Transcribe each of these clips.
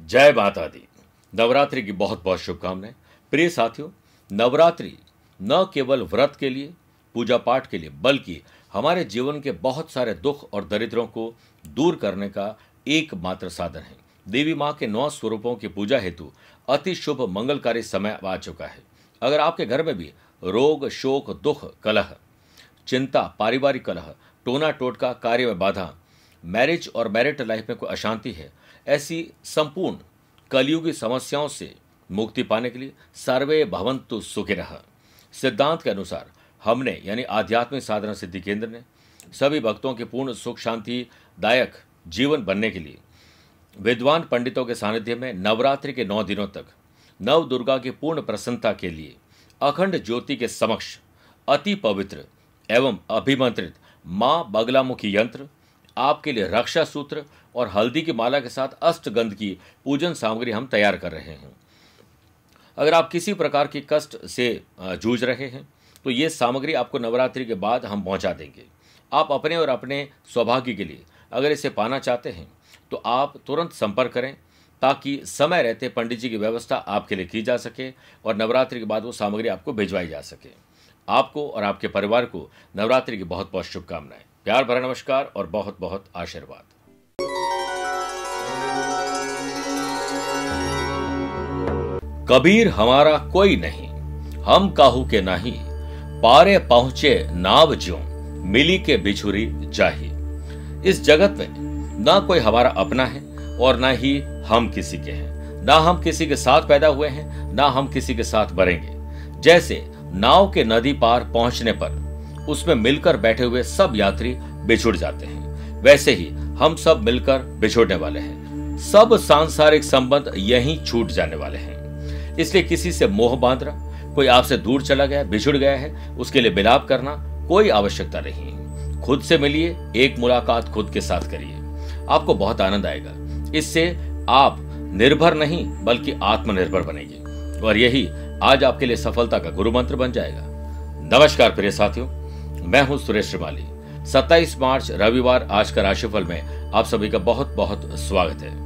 जय माता दी। नवरात्रि की बहुत बहुत शुभकामनाएं। प्रिय साथियों, नवरात्रि न केवल व्रत के लिए, पूजा पाठ के लिए, बल्कि हमारे जीवन के बहुत सारे दुख और दरिद्रों को दूर करने का एकमात्र साधन है। देवी माँ के 9 स्वरूपों की पूजा हेतु अति शुभ मंगलकारी समय आ चुका है। अगर आपके घर में भी रोग, शोक, दुख, कलह, चिंता, पारिवारिक कलह, टोना टोटका, कार्य में बाधा, मैरिज और मैरिड लाइफ में कोई अशांति है, ऐसी संपूर्ण कलयुगी समस्याओं से मुक्ति पाने के लिए सर्वे भवन्तु सुखिनः सिद्धांत के अनुसार हमने यानी आध्यात्मिक साधना सिद्धि केंद्र ने सभी भक्तों के पूर्ण सुख शांति दायक जीवन बनने के लिए विद्वान पंडितों के सानिध्य में नवरात्रि के 9 दिनों तक नव दुर्गा की पूर्ण प्रसन्नता के लिए अखंड ज्योति के समक्ष अति पवित्र एवं अभिमंत्रित मां बगलामुखी यंत्र, आपके लिए रक्षा सूत्र और हल्दी की माला के साथ अष्टगंध की पूजन सामग्री हम तैयार कर रहे हैं। अगर आप किसी प्रकार की कष्ट से जूझ रहे हैं तो ये सामग्री आपको नवरात्रि के बाद हम पहुंचा देंगे। आप अपने और अपने सौभाग्य के लिए अगर इसे पाना चाहते हैं तो आप तुरंत संपर्क करें ताकि समय रहते पंडित जी की व्यवस्था आपके लिए की जा सके और नवरात्रि के बाद वो सामग्री आपको भिजवाई जा सके। आपको और आपके परिवार को नवरात्रि की बहुत बहुत शुभकामनाएं, प्यार भरा नमस्कार और बहुत बहुत आशीर्वाद। कबीर हमारा कोई नहीं, हम काहू के नाही, पारे पहुंचे नाव ज्यों, मिली के बिछुरी जाही। इस जगत में ना कोई हमारा अपना है और ना ही हम किसी के हैं। ना हम किसी के साथ पैदा हुए हैं, ना हम किसी के साथ मरेंगे। जैसे नाव के नदी पार पहुंचने पर उसमें मिलकर बैठे हुए सब यात्री बिछुड़ जाते हैं, वैसे ही हम सब मिलकर बिछुड़ने वाले हैं। सब सांसारिक संबंध यहीं छूट जाने वाले हैं। इसलिए किसी से मोह बांधना, कोई आपसे दूर चला गया, बिछुड़ गया है, उसके लिए विलाप करना कोई आवश्यकता नहीं है। खुद से मिलिए, एक मुलाकात खुद के साथ करिए, आपको बहुत आनंद आएगा। इससे आप निर्भर नहीं बल्कि आत्मनिर्भर बनेंगे और यही आज आपके लिए सफलता का गुरु मंत्र बन जाएगा। नमस्कार प्रिय साथियों, मैं हूं सुरेश श्रीमाली। 27 मार्च रविवार आज का राशिफल में आप सभी का बहुत बहुत स्वागत है।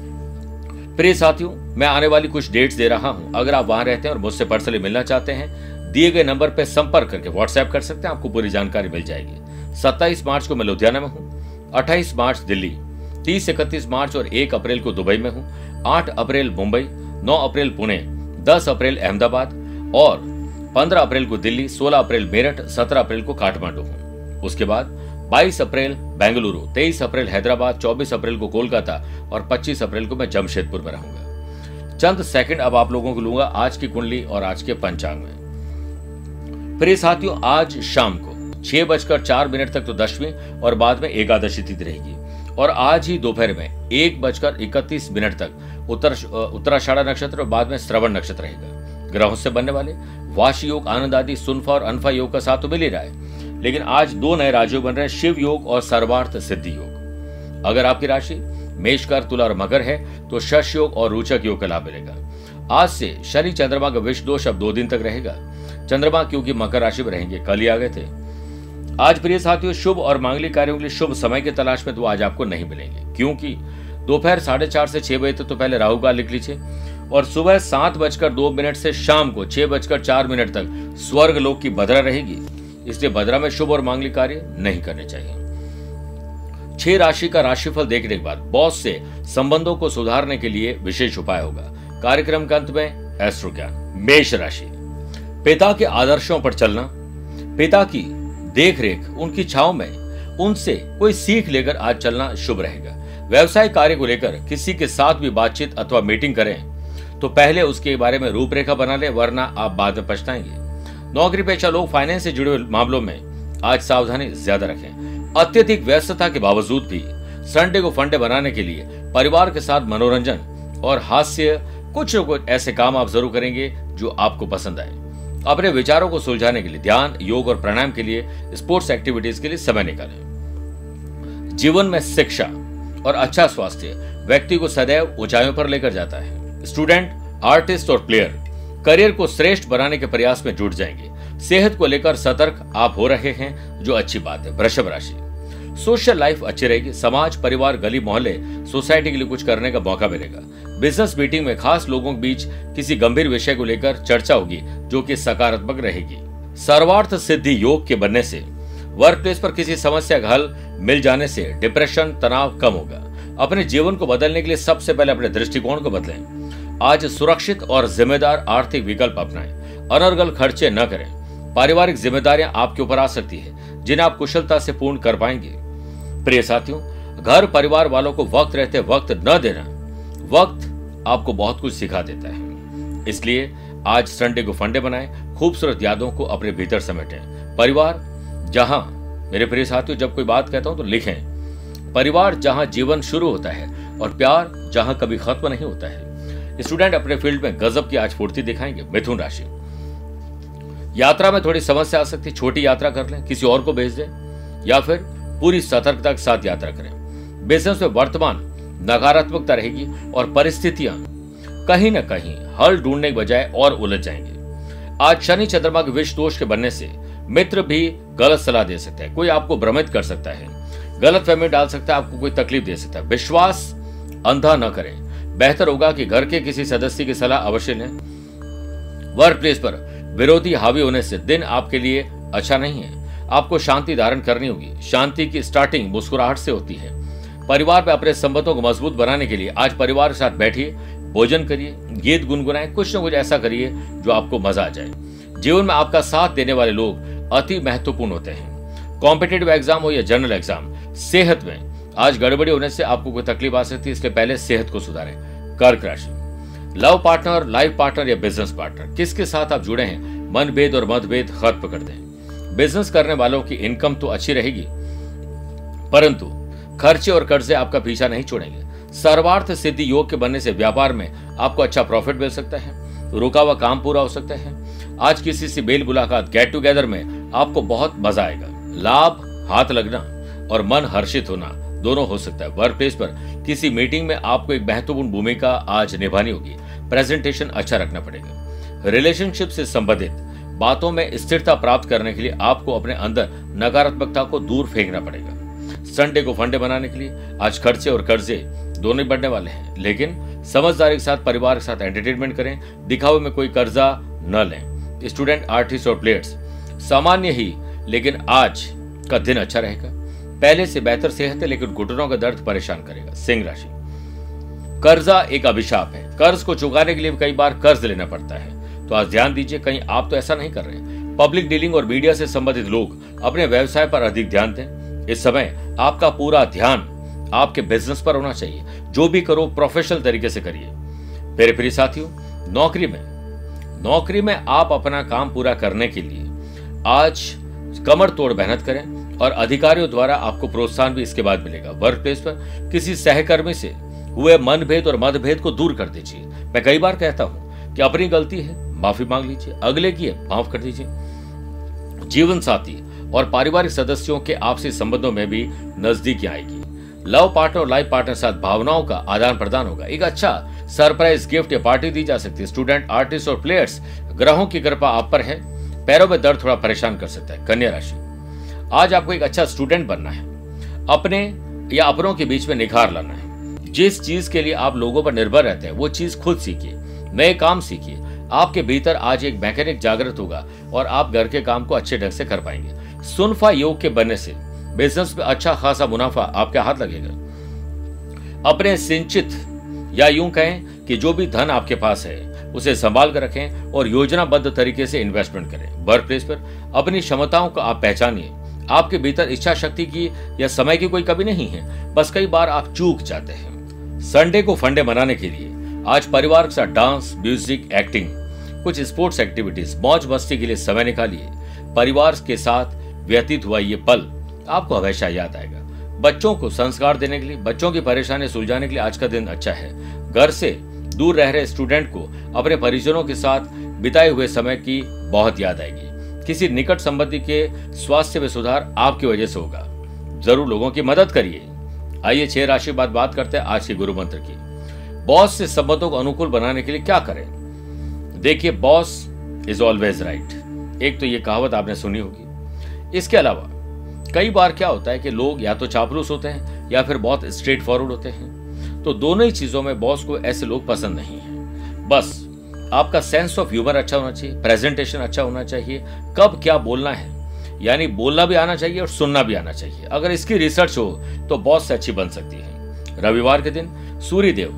प्रिय साथियों, मैं आने वाली कुछ डेट्स दे रहा हूं। अगर आप वहां रहते हैं और मुझसे पर्सनली मिलना चाहते हैं, दिए गए नंबर पर संपर्क करके व्हाट्सएप कर सकते हैं, आपको पूरी जानकारी मिल जाएगी। 27 मार्च को मैं लुधियाना में हूं, 28 मार्च दिल्ली, 30-31 मार्च और 1 अप्रैल को दुबई में हूं, 8 अप्रैल मुंबई, 9 अप्रैल पुणे, 10 अप्रैल अहमदाबाद और 15 अप्रैल को दिल्ली, 16 अप्रैल मेरठ, 17 अप्रैल को काठमांडू हूं। उसके बाद 22 अप्रैल बेंगलुरु, 23 अप्रैल हैदराबाद, 24 अप्रैल को कोलकाता और 25 अप्रैल को मैं जमशेदपुर में रहूंगा। चंद सेकंड अब आप लोगों को लूंगा आज की कुंडली और आज के पंचांग में। प्रिय साथियों, आज शाम को 6:04 तक तो दशमी और बाद में एकादशी तिथि रहेगी और आज ही दोपहर में 1:31 तक उत्तराषाढ़ा नक्षत्र और बाद में श्रवण नक्षत्र रहेगा। ग्रहों से बनने वाले वाशी योग, आनंद आदि, सुनफा और अनफा योग का साथ तो मिल ही रहा है, लेकिन आज 2 नए राजयोग बन रहे हैं, शिव योग और सर्वार्थ सिद्धि योग। अगर आपकी राशि मेषकर, तुला और मकर है तो शश योग और रोचक योग का लाभ मिलेगा। आज से शनि चंद्रमा का विष दोष अब 2 दिन तक रहेगा। चंद्रमा क्योंकि मकर राशि में रहेंगे, कल ही आ गए थे। आज प्रिय साथियों, शुभ और मांगलिक कार्यों के लिए शुभ समय की तलाश में तो आज आपको नहीं मिलेंगे, क्योंकि दोपहर 4:30 से 6 बजे तक तो पहले राहु काल लिख लीजिए और सुबह 7:02 से शाम को 6:04 तक स्वर्ग लोक की भद्रा रहेगी। इसलिए भद्रा में शुभ और मांगलिक कार्य नहीं करने चाहिए। 6 राशि का राशिफल देखने के बाद बॉस से संबंधों को सुधारने के लिए विशेष उपाय होगा। कार्यक्रम के अंत में एस्ट्रो ज्ञान। मेष राशि, पिता के आदर्शों पर चलना, पिता की देख रेख, उनकी छाव में उनसे कोई सीख लेकर आज चलना शुभ रहेगा। व्यवसाय कार्य को लेकर किसी के साथ भी बातचीत अथवा मीटिंग करें तो पहले उसके बारे में रूपरेखा बना ले, वरना आप बाद में पछताएंगे। नौकरी पेशा लोग फाइनेंस से जुड़े मामलों में आज सावधानी ज्यादा रखें। अत्यधिक व्यस्तता के बावजूद भी संडे को फंडे बनाने के लिए परिवार के साथ मनोरंजन और हास्य कुछ न कुछ ऐसे काम आप जरूर करेंगे जो आपको पसंद आए। अपने विचारों को सुलझाने के लिए ध्यान, योग और प्राणायाम के लिए, स्पोर्ट्स एक्टिविटीज के लिए समय निकालें। जीवन में शिक्षा और अच्छा स्वास्थ्य व्यक्ति को सदैव ऊंचाइयों पर लेकर जाता है। स्टूडेंट, आर्टिस्ट और प्लेयर करियर को श्रेष्ठ बनाने के प्रयास में जुट जाएंगे। सेहत को लेकर सतर्क आप हो रहे हैं, जो अच्छी बात है। वृषभ राशि, सोशल लाइफ अच्छी रहेगी। समाज, परिवार, गली मोहल्ले, सोसाइटी के लिए कुछ करने का मौका मिलेगा। बिजनेस मीटिंग में खास लोगों के बीच किसी गंभीर विषय को लेकर चर्चा होगी जो कि सकारात्मक रहेगी। सर्वार्थ सिद्धि योग के बनने से वर्क प्लेस पर किसी समस्या का हल मिल जाने से डिप्रेशन, तनाव कम होगा। अपने जीवन को बदलने के लिए सबसे पहले अपने दृष्टिकोण को बदलें। आज सुरक्षित और जिम्मेदार आर्थिक विकल्प अपनाएं। अनर्गल खर्चे न करें। पारिवारिक जिम्मेदारियां आपके ऊपर आ सकती है जिन्हें आप कुशलता से पूर्ण कर पाएंगे। प्रिय साथियों, घर परिवार वालों को वक्त रहते वक्त न देना, वक्त आपको बहुत कुछ सिखा देता है। इसलिए आज संडे को फंडे बनाएं। खूबसूरत यादों को अपने भीतर समेटें। परिवार जहां, मेरे प्रिय साथियों, जब कोई बात कहता हूं तो लिखें। परिवार जहां जीवन शुरू होता है और प्यार जहां कभी खत्म नहीं होता है। स्टूडेंट अपने फील्ड में गजब की आज फुर्ती दिखाएंगे। मिथुन राशि, यात्रा में थोड़ी समस्या आ सकती है। छोटी यात्रा कर लें, किसी और को भेज दें या फिर पूरी सतर्कता के साथ यात्रा करें। बिजनेस में वर्तमान नकारात्मकता रहेगी और परिस्थितियां कहीं ना कहीं हल ढूंढने के बजाय और उलझ जाएंगे। आज शनि चंद्रमा के विष दोष के बनने से मित्र भी गलत सलाह दे सकता है। कोई आपको भ्रमित कर सकता है, गलत फहमी डाल सकता है, आपको कोई तकलीफ दे सकता है। विश्वास अंधा न करें। बेहतर होगा कि घर के किसी सदस्य की सलाह अवश्य लें। वर्क प्लेस पर विरोधी हावी होने से दिन आपके लिए अच्छा नहीं है। आपको शांति धारण करनी होगी। शांति की स्टार्टिंग मुस्कुराहट से होती है। परिवार में अपने संबंधों को मजबूत बनाने के लिए आज परिवार के साथ बैठिए, भोजन करिए, गीत गुनगुनाएं, कुछ न कुछ ऐसा करिए जो आपको मजा आ जाए। जीवन में आपका साथ देने वाले लोग अति महत्वपूर्ण होते हैं। कॉम्पिटिटिव एग्जाम हो या जनरल एग्जाम, सेहत में आज गड़बड़ी होने से आपको कोई तकलीफ आ सकती है, इसलिए पहले सेहत को सुधारें। कर्क राशि, लव पार्टनर, लाइफ पार्टनर या बिजनेस पार्टनर, किसके साथ आप जुड़े हैं, मनभेद और मतभेद खत्म कर दें। बिजनेस करने वालों की इनकम तो अच्छी रहेगी, परंतु खर्चे और कर्जे आपका पीछा नहीं छोड़ेंगे। सर्वार्थ सिद्धि योग के बनने से व्यापार में आपको अच्छा प्रॉफिट मिल सकता है। रुका हुआ काम पूरा हो सकता है। आज किसी से मेल मुलाकात, गेट टुगेदर में आपको बहुत मजा आएगा। लाभ, हाथ लगना और मन हर्षित होना दोनों हो सकता है। वर्क प्लेस पर किसी मीटिंग में आपको एक महत्वपूर्ण भूमिका आज निभानी होगी। प्रेजेंटेशन अच्छा रखना पड़ेगा। रिलेशनशिप से संबंधित बातों में स्थिरता प्राप्त करने के लिए आपको अपने अंदर नकारात्मकता को दूर फेंकना पड़ेगा। संडे को फंडे बनाने के लिए आज खर्चे और कर्जे दोनों ही बढ़ने वाले हैं, लेकिन समझदारी के साथ परिवार के साथ एंटरटेनमेंट करें। दिखावे में कोई कर्जा न लें। स्टूडेंट, आर्टिस्ट और प्लेयर्स सामान्य ही, लेकिन आज का दिन अच्छा रहेगा। पहले से बेहतर सेहत है, लेकिन घुटनों का दर्द परेशान करेगा। सिंह राशि, कर्जा एक अभिशाप है। कर्ज को चुकाने के लिए कई बार कर्ज लेना पड़ता है, तो आज ध्यान दीजिए कहीं आप तो ऐसा नहीं कर रहे हैं। पब्लिक डीलिंग और मीडिया से संबंधित लोग अपने व्यवसाय पर अधिक ध्यान दें। इस समय आपका पूरा ध्यान आपके बिजनेस पर होना चाहिए। जो भी करो प्रोफेशनल तरीके से करिए। मेरे प्रिय साथियों, नौकरी में आप अपना काम पूरा करने के लिए आज कमर तोड़ मेहनत करें और अधिकारियों द्वारा आपको प्रोत्साहन भी इसके बाद मिलेगा। वर्क प्लेस पर किसी सहकर्मी से हुए मनभेद और मतभेद को दूर कर दीजिए। मैं कई बार कहता हूं कि अपनी गलती है, माफी मांग लीजिए, अगले की है, माफ कर दीजिए। जीवन साथी और पारिवारिक सदस्यों के आपसी संबंधों में भी नजदीकी आएगी। लव पार्टनर और लाइफ पार्टनर के साथ भावनाओं का आदान प्रदान होगा। एक अच्छा सरप्राइज गिफ्ट या पार्टी दी जा सकती है। स्टूडेंट, आर्टिस्ट और प्लेयर्स, ग्रहों की कृपा आप पर है। पैरों में दर्द थोड़ा परेशान कर सकता है। कन्या राशि, आज आपको एक अच्छा स्टूडेंट बनना है। अपने या अपनों के बीच में निखार लाना है। जिस चीज के लिए आप लोगों पर निर्भर रहते हैं वो चीज खुद सीखिए, नए काम सीखिए। आपके भीतर आज एक मैकेनिक जागृत होगा और आप घर के काम को अच्छे ढंग से कर पाएंगे। सुनफा योग के बनने से बिजनेस में अच्छा खासा मुनाफा आपके हाथ लगेगा। अपने संचित या यूं कहें कि जो भी धन आपके पास है उसे संभाल कर रखें और योजनाबद्ध तरीके से इन्वेस्टमेंट करें। वर्क प्लेस पर अपनी क्षमताओं को आप पहचानिए। आपके भीतर इच्छा शक्ति की या समय की कोई कमी नहीं है, बस कई बार आप चूक जाते हैं। संडे को फंडे मनाने के लिए आज परिवार के साथ डांस, म्यूजिक, एक्टिंग, कुछ स्पोर्ट्स एक्टिविटीज, मौज मस्ती के लिए समय निकालिए। परिवार के साथ व्यतीत हुआ ये पल आपको हमेशा याद आएगा। बच्चों को संस्कार देने के लिए, बच्चों की परेशानी सुलझाने के लिए आज का दिन अच्छा है। घर से दूर रह रहे स्टूडेंट को अपने परिजनों के साथ बिताए हुए समय की बहुत याद आएगी। किसी निकट संबंधी के स्वास्थ्य में सुधार आपकी वजह से होगा। जरूर लोगों की मदद करिए। आइए 6 राशि बाद बात करते हैं आज के गुरु मंत्र की। बॉस से संबंधों को अनुकूल बनाने के लिए क्या करें? देखिए, बॉस इज ऑलवेज राइट। एक तो ये कहावत आपने सुनी होगी। इसके अलावा कई बार क्या होता है कि लोग या तो चापलूस होते हैं या फिर बहुत स्ट्रेट फॉरवर्ड होते हैं। तो दोनों ही चीजों में बॉस को ऐसे लोग पसंद नहीं है। बस आपका सेंस ऑफ ह्यूमर अच्छा होना चाहिए, प्रेजेंटेशन अच्छा होना चाहिए, कब क्या बोलना है यानी बोलना भी आना चाहिए और सुनना भी आना चाहिए। अगर इसकी रिसर्च हो तो बहुत से अच्छी बन सकती है। रविवार के दिन सूर्य देव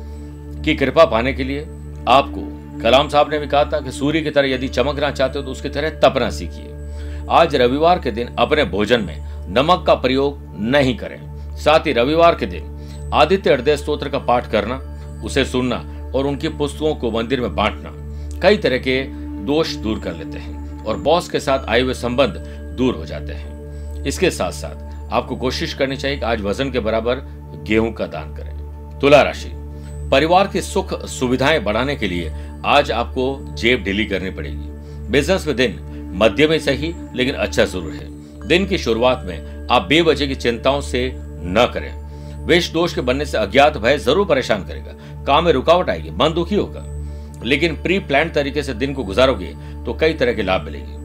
की कृपा पाने के लिए आपको, कलाम साहब ने भी कहा था कि सूर्य की तरह यदि चमकना चाहते हो तो उसकी तरह तपना सीखिए। आज रविवार के दिन अपने भोजन में नमक का प्रयोग नहीं करें। साथ ही रविवार के दिन आदित्य हृदय स्तोत्र का पाठ करना, उसे सुनना और उनकी पुस्तकों को मंदिर में बांटना कई तरह के दोष दूर कर लेते हैं और बॉस के साथ आए हुए संबंध दूर हो जाते हैं। इसके साथ साथ आपको कोशिश करनी चाहिए कि आज वजन के बराबर गेहूं का दान करें। तुला राशि, परिवार की सुख सुविधाएं बढ़ाने के लिए आज आपको जेब ढीली करनी पड़ेगी। बिजनेस में दिन मध्यम ही सही लेकिन अच्छा जरूर है। दिन की शुरुआत में आप बेवजह की चिंताओं से न करें। वेश दोष के बनने से अज्ञात भय जरूर परेशान करेगा, काम में रुकावट आएगी, मन दुखी होगा, लेकिन प्री प्लान तरीके से दिन को गुजारोगे तो कई तरह के लाभ मिलेंगे।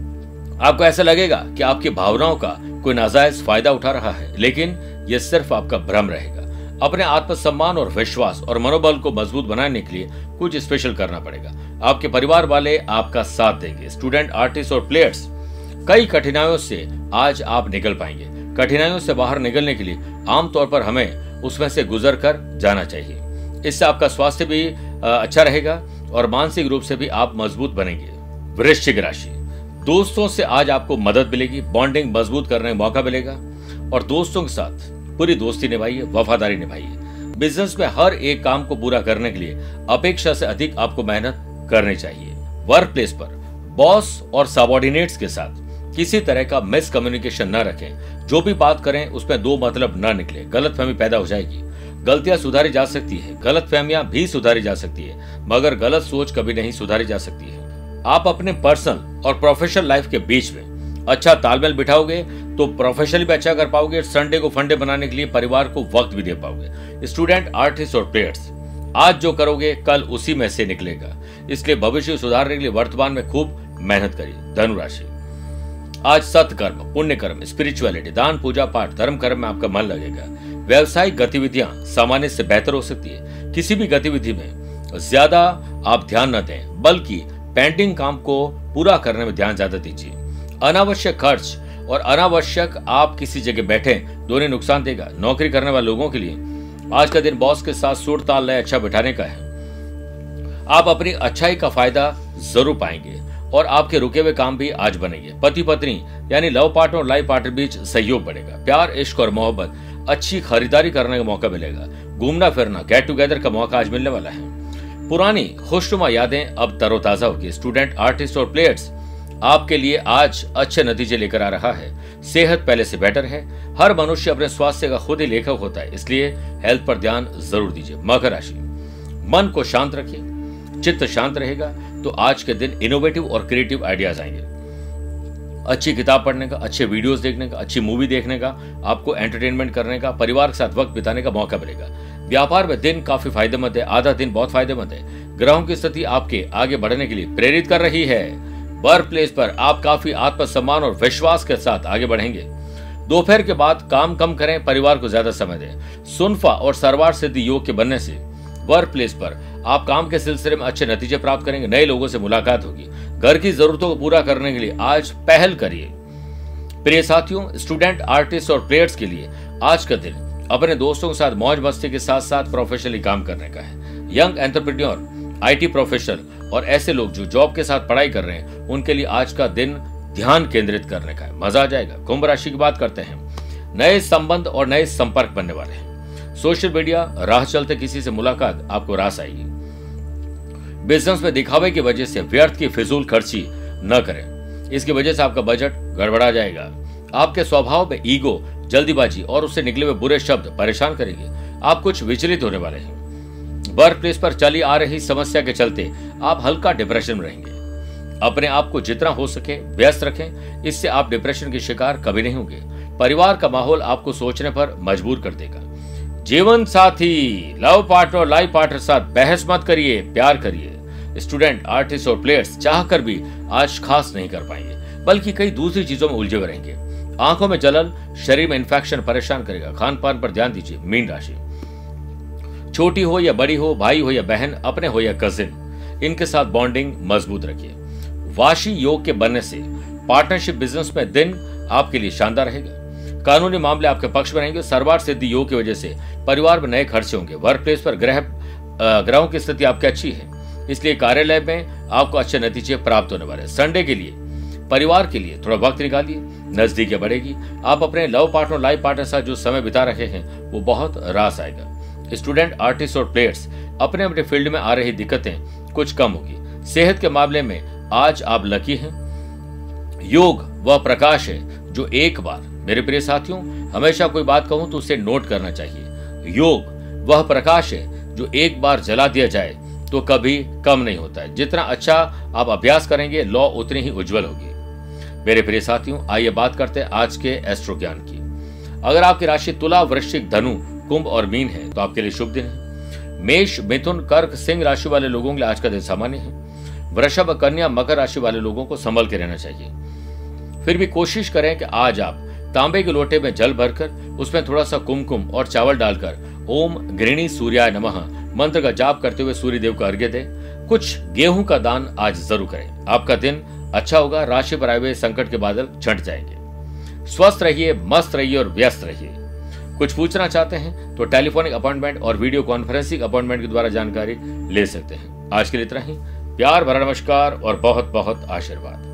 आपको ऐसा लगेगा कि आपकी भावनाओं का कोई नाजायज फायदा उठा रहा है, लेकिन यह सिर्फ आपका भ्रम रहेगा। अपने आत्मसम्मान और विश्वास और मनोबल को मजबूत बनाने के लिए कुछ स्पेशल करना पड़ेगा। आपके परिवार वाले आपका साथ देंगे। स्टूडेंट, आर्टिस्ट और प्लेयर्स, कई कठिनाइयों से आज आप निकल पाएंगे। कठिनाइयों से बाहर निकलने के लिए आमतौर पर हमें उसमें से गुजर कर जाना चाहिए। इससे आपका स्वास्थ्य भी अच्छा रहेगा और मानसिक रूप से भी आप मजबूत बनेंगे। वृश्चिक राशि, दोस्तों से आज आपको मदद मिलेगी, बॉन्डिंग मजबूत करने का मौका मिलेगा और दोस्तों के साथ पूरी दोस्ती निभाइए, वफादारी निभाइए। बिजनेस में हर एक काम को पूरा करने के लिए अपेक्षा से अधिक आपको मेहनत करनी चाहिए। वर्क प्लेस पर बॉस और सबऑर्डिनेट्स के साथ किसी तरह का मिस कम्युनिकेशन न रखें। जो भी बात करें उसमें दो मतलब न निकले, गलतफहमी पैदा हो जाएगी। गलतियां सुधारी जा सकती है, गलतफहमियां भी सुधारी जा सकती है, मगर गलत सोच कभी नहीं सुधारी जा सकती है। आप अपने पर्सनल और प्रोफेशनल लाइफ के बीच में अच्छा तालमेल बिठाओगे तो प्रोफेशनली भी अच्छा कर पाओगे। संडे को फंडे बनाने के लिए परिवार को वक्त भी दे पाओगे। स्टूडेंट, आर्टिस्ट और प्लेयर्स, आज जो करोगे कल उसी में से निकलेगा, इसलिए भविष्य सुधारने के लिए वर्तमान में खूब मेहनत करिए। धनुराशि, आज सत्कर्म, पुण्य कर्म, स्पिरिचुअलिटी, दान, पूजा पाठ, धर्म कर्म में आपका मन लगेगा। व्यवसायिक गतिविधियां सामान्य से बेहतर हो सकती है। किसी भी गतिविधि में ज्यादा आप ध्यान न दें, बल्कि पेंडिंग काम को पूरा करने में ध्यान ज्यादा दीजिए। अनावश्यक खर्च और अनावश्यक आप किसी जगह बैठे दोनों नुकसान देगा। नौकरी करने वाले लोगों के लिए आज का दिन बॉस के साथ सुर ताल लय अच्छा बिठाने का है। आप अपनी अच्छाई का फायदा जरूर पाएंगे और आपके रुके हुए काम भी आज बनेंगे। पति पत्नी यानी लव पार्टनर और लाइफ पार्टनर बीच सहयोग बढ़ेगा। प्यार, इश्क और मोहब्बत, अच्छी खरीदारी करने का मौका मिलेगा। घूमना फिरना, गेट टुगेदर का मौका आज मिलने वाला है। पुरानी खुशनुमा यादें अब तरोताजा होगी। स्टूडेंट, आर्टिस्ट और प्लेयर्स, आपके लिए आज अच्छे नतीजे लेकर आ रहा है। सेहत पहले से बेटर है। हर मनुष्य अपने स्वास्थ्य का खुद ही लेखक होता है, इसलिए हेल्थ पर ध्यान जरूर दीजिए। मकर राशि, मन को शांत रखिए, चित्त शांत रहेगा तो आज के दिन इनोवेटिव और क्रिएटिव आइडियाज आएंगे। अच्छी किताब पढ़ने का, अच्छे वीडियोस देखने का, अच्छी मूवी देखने का, आपको एंटरटेनमेंट करने का, परिवार के साथ वक्त बिताने का मौका मिलेगा। व्यापार में दिन काफी फायदेमंद है, आधा दिन बहुत फायदेमंद है। ग्रहों की स्थिति आपके आगे बढ़ने के लिए प्रेरित कर रही है। वर्क प्लेस पर आप काफी आत्मसम्मान और विश्वास के साथ आगे बढ़ेंगे। दोपहर के बाद काम कम करें, परिवार को ज्यादा समय दें। सुनफा और सर्वार सिद्धि योग के बनने से वर्क प्लेस पर आप काम के सिलसिले में अच्छे नतीजे प्राप्त करेंगे। नए लोगों से मुलाकात होगी। घर की जरूरतों को पूरा करने के लिए आज पहल करिए। प्रिय साथियों, स्टूडेंट, आर्टिस्ट और प्लेयर्स के लिए आज का दिन अपने दोस्तों के साथ मौज मस्ती के साथ साथ प्रोफेशनली काम करने का है। यंग एंटरप्रेन्योर, आईटी प्रोफेशनल और ऐसे लोग जो जॉब के साथ पढ़ाई कर रहे हैं, उनके लिए आज का दिन ध्यान केंद्रित करने का है। मजा आ जाएगा। कुंभ राशि की बात करते हैं। नए संबंध और नए संपर्क बनने वाले हैं। सोशल मीडिया, राह चलते किसी से मुलाकात आपको रास आएगी। बिजनेस में दिखावे की वजह से व्यर्थ की फिजूल खर्ची न करें, इसकी वजह से आपका बजट गड़बड़ा जाएगा। आपके स्वभाव में ईगो, जल्दीबाजी और उससे निकले हुए बुरे शब्द परेशान करेंगे। आप कुछ विचलित होने वाले हैं। वर्क प्लेस पर चली आ रही समस्या के चलते आप हल्का डिप्रेशन में रहेंगे। अपने आप को जितना हो सके व्यस्त रखें, इससे आप डिप्रेशन के शिकार कभी नहीं होंगे। परिवार का माहौल आपको सोचने पर मजबूर कर देगा। जीवन साथी, लव पार्टनर और लाइफ पार्टनर साथ बहस मत करिए, प्यार करिए। स्टूडेंट, आर्टिस्ट और प्लेयर्स चाहकर भी आज खास नहीं कर पाएंगे, बल्कि कई दूसरी चीजों में उलझे हुए रहेंगे। आंखों में जलन, शरीर में इंफेक्शन परेशान करेगा। खान पान पर ध्यान दीजिए। मीन राशि, छोटी हो या बड़ी हो, भाई हो या बहन, अपने हो या कजिन, इनके साथ बॉन्डिंग मजबूत रखिए। वाशी योग के बनने से पार्टनरशिप बिजनेस में दिन आपके लिए शानदार रहेगा। कानूनी मामले आपके पक्ष में रहेंगे। सर्वार्थ सिद्धि योग की वजह से परिवार में नए खर्चे होंगे। वर्क प्लेस पर ग्रहों की स्थिति आपकी अच्छी है, इसलिए कार्यालय में आपको अच्छे नतीजे प्राप्त होने वाले हैं। संडे के लिए परिवार के लिए थोड़ा वक्त निकालिए, नजदीकियां बढ़ेगी। आप अपने लव पार्टनर, लाइफ पार्टनर साथ जो समय बिता रहे हैं वो बहुत रास आएगा। स्टूडेंट, आर्टिस्ट और प्लेयर्स, अपने अपने फील्ड में आ रही दिक्कतें कुछ कम होगी। सेहत के मामले में आज आप लकी हैं। योग वह प्रकाश है जो एक बार, मेरे प्रिय साथियों, हमेशा कोई बात कहूं तो उसे नोट करना चाहिए। योग वह प्रकाश है जो एक बार जला दिया जाए तो कभी कम नहीं होता है। जितना अच्छा आप अभ्यास करेंगे, लौ उतनी ही उज्जवल होगी। मेरे प्रिय साथियों, आइए बात करते हैं आज के एस्ट्रो ज्ञान की। अगर आपकी राशि तुला, वृश्चिक, धनु, कुंभ और मीन है तो आपके लिए शुभ दिन है। मेष, मिथुन, कर्क, सिंह राशि वाले लोगों के लिए आज का दिन सामान्य है। वृषभ, कन्या, मकर राशि वाले लोगों को संभल के रहना चाहिए। फिर भी कोशिश करें कि आज आप तांबे के लोटे में जल भरकर उसमें थोड़ा सा कुमकुम और चावल डालकर ओम गृहिणी सूर्याय नमः मंत्र का जाप करते हुए सूर्य देव को अर्घ्य दें। कुछ गेहूं का दान आज जरूर करें। आपका दिन अच्छा होगा। राशि पर आए हुए संकट के बादल छंट जाएंगे। स्वस्थ रहिए, मस्त रहिए और व्यस्त रहिए। कुछ पूछना चाहते हैं तो टेलीफोनिक अपॉइंटमेंट और वीडियो कॉन्फ्रेंसिंग अपॉइंटमेंट के द्वारा जानकारी ले सकते हैं। आज के लिए इतना ही। प्यार भरा नमस्कार और बहुत बहुत आशीर्वाद।